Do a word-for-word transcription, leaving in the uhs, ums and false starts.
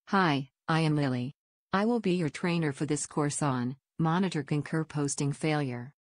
Hi, I am Lily. I will be your trainer for this course on Monitor Concur Posting Failure.